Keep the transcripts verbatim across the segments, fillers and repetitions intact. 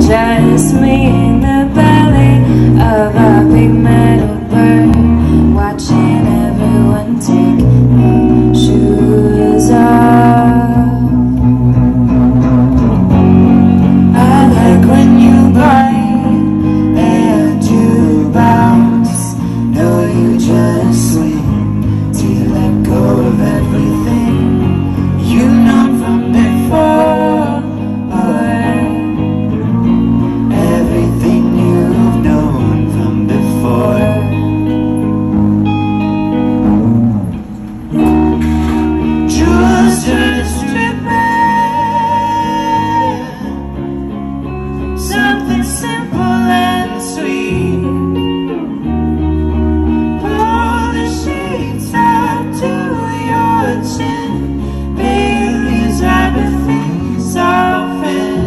just me in the belly of a big metal bird, watching everyone take their shoes off. I like when you bite and you bounce. No, you just swing till you let go of everything you've known from before. Something simple and sweet. Pull the sheets up to your chin. Baby's everything soften.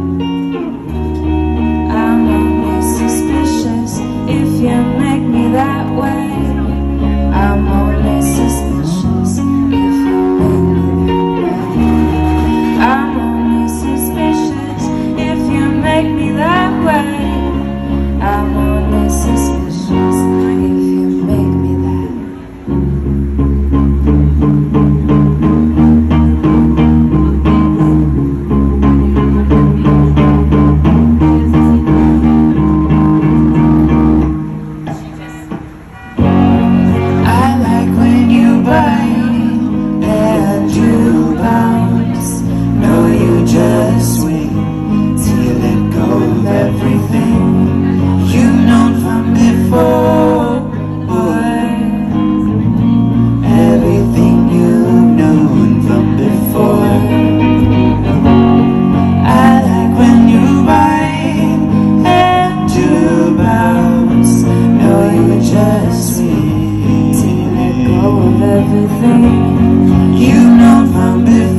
I'm only suspicious if you make me that way. I'm only suspicious if you make me that way. I'm only suspicious if you make me that way. I'm only suspicious if you make me that. I like when you bite and you bounce. No, you just swing till you let go of everything you've known from before, boy. Everything you've known from before. I like when you bite and you bounce. No, you just swing till you let go of everything you've known from before.